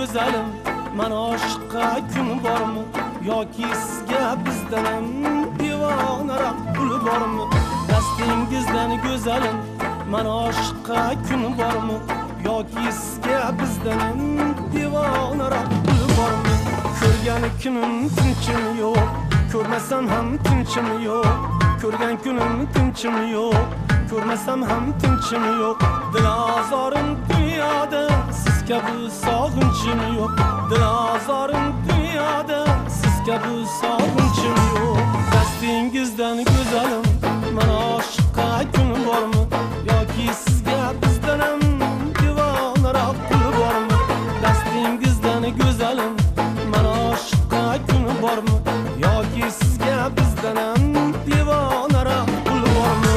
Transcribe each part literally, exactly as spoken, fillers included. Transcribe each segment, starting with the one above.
go'zalim, mana oshiqqa kun bormi yoki sizga bizdan ham devonaroq pul bormi? Dastingizdan go'zalim, mana oshiqqa kun bormi yoki sizga bizdan ham devonaroq pul bormi? Ko'rgan kunim tinchim yo'q, ko'rmasam ham tinchim yo'q. Ko'rgan kunim tinchim yo'q, ko'rmasam ham tinchim yo'q. Dilozorim dunyoda siz kabi sog'inchim yo'q. Dilozorim dunyoda siz kabi sog'inchim yo'q. Dastingizdan go'zalim, mana oshiqqa kun bormi yoki sizga bizdan ham devonaroq pul bormi? Dastingizdan go'zalim, mana oshiqqa kun bormi yoki sizga bizdan ham devonaroq pul bormi?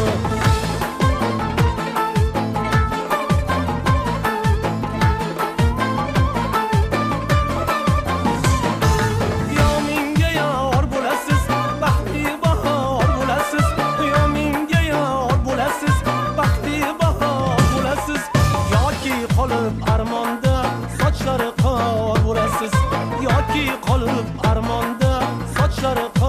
Yo menga yor bo'lasiz, baxtli bahor bo'lasiz. Yo menga yor bo'lasiz, baxtli bahor bo'lasiz. Yoki qolib armonda sochlari qor bo'lasiz. Yoki qolib armonda sochlari